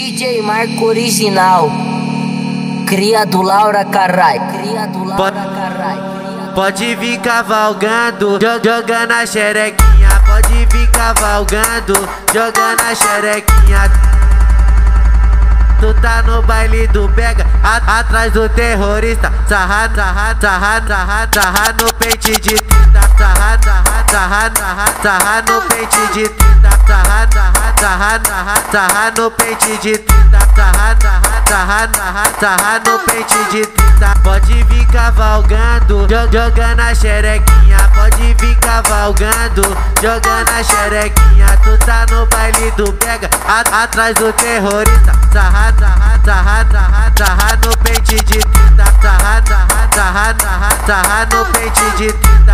DJ Marco Original, cria do Laura Carrai, Pode vir cavalgando, jogando a xerequinha. Pode vir cavalgando, jogando a xerequinha. Tu tá no baile do pega, atrás do terrorista. Sarra no pente de 30. Sarra no pente de 30. Sarra no pente de 30. Sarra no pente de 30. Pode vir cavalgando, jogando a xerequinha. Pode vir cavalgando, jogando a xerequinha. Tu tá no baile do pega, atrás do terrorista. Sarra no pente de 30. Sarra no pente de 30.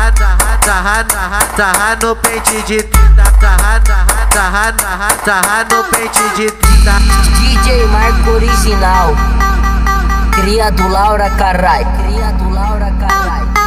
Sarra no pente de 30. Sarra no pente de 30. DJ Marco Original, cria do Laura Carrai,